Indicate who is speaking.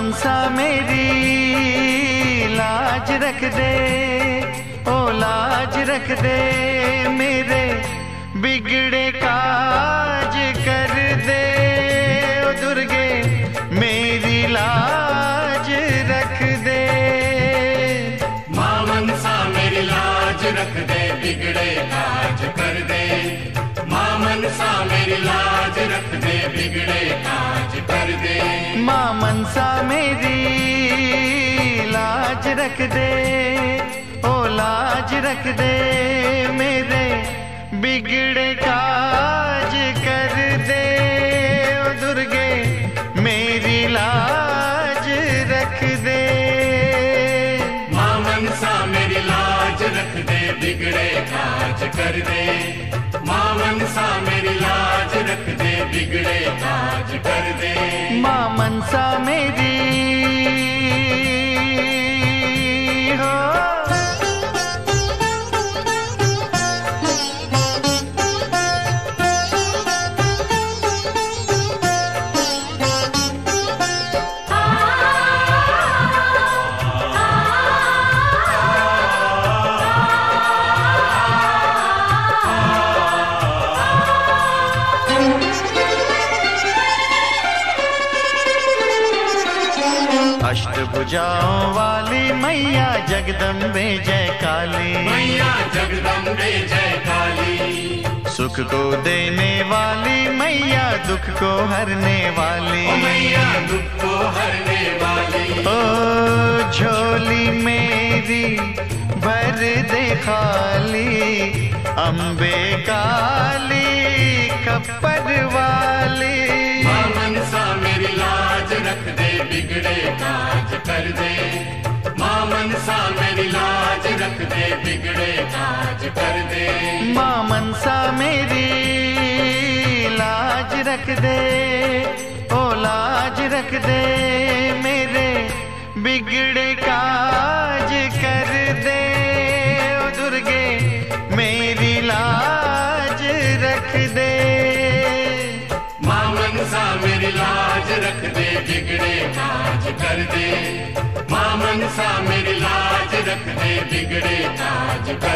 Speaker 1: मनसा मेरी लाज रख दे, ओ लाज रख दे, मेरे बिगड़े काज कर दे, ओ दुर्गे मेरी लाज रख दे।
Speaker 2: माँ मनसा मेरी लाज रख दे, बिगड़े काज कर दे। माँ मनसा मेरी लाज रख दे, बिगड़े काज कर दे।
Speaker 1: माँ मनसा मेरी लाज रख दे, ओ लाज रख दे, मेरे बिगड़े काज कर दे, ओ दुर्गे मेरी लाज रख दे।
Speaker 2: माँ मनसा मेरी लाज रख दे, बिगड़े काज कर दे। माँ मनसा मेरी लाज रख दे, बिगड़े काज कर दे।
Speaker 1: माँ मनसा मेरी हो, अष्टभुजाओं वाली मैया जगदम्बे जय काली,
Speaker 2: मैया जगदम्बे जय काली।
Speaker 1: सुख को देने वाली मैया, दुख को हरने वाली,
Speaker 2: ओ मैया दुख को हरने वाली।
Speaker 1: ओ झोली मेरी भर दे खाली, अम्बे काली कप्पड़ वाली।
Speaker 2: माँ मनसा मेरी लाज रख दे, बिगड़े काज कर दे। माँ मनसा मेरी लाज रख दे, बिगड़े काज कर दे।
Speaker 1: माँ मनसा मेरी लाज रख दे, ओ लाज रख दे, मेरे बिगड़े काज कर दे, ओ दुर्गे मेरी लाज रख दे।
Speaker 2: माँ मनसा मेरी लाज रख दे, बिगड़े काज कर दे। माँ मनसा मेरी लाज रख दे, बिगड़े काज कर